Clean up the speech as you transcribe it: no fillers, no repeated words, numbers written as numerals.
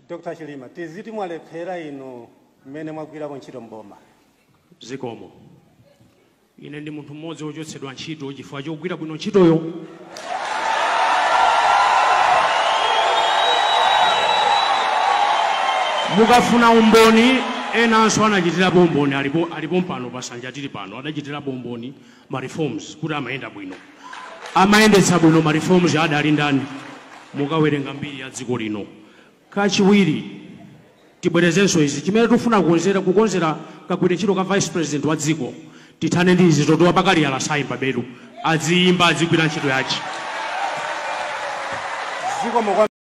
Dr. Chilima, tiziti mwalephera ino mmene mwagwira ntchito mboma. Zikomo. Ine ndi munthu mmodzi wochotsedwa ntchito chifukwa chogwira bwino ntchitoyo. Mukafuna umboni enanso anachitirapo umboni alipo mpano pasanja tili pano adachitirapo umboni ma reforms kuti amayenda bwino. Amayendetsa bwino ma reforms adali ndani mukawerenga mbiri ya dziko lino. Kachiwiri tibwerezenso izi chimene tikufuna kukonzera kagwire ntchito ka vice president wa dziko tithane ndi izi totowa pakali alasayimba bedu adziyimba adzigwira ntchito yace.